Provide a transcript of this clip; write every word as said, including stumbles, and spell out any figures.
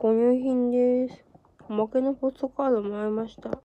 購入品です。おまけのポストカードもらいました。